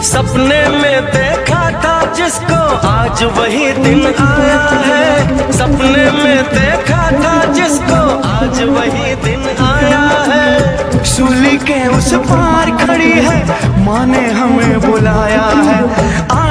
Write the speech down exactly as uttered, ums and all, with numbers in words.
सपने में देखा था जिसको आज वही दिन आया है। सपने में देखा था जिसको आज वही दिन आया है। सूली के उस पार खड़ी है, माँ ने हमें बुलाया है।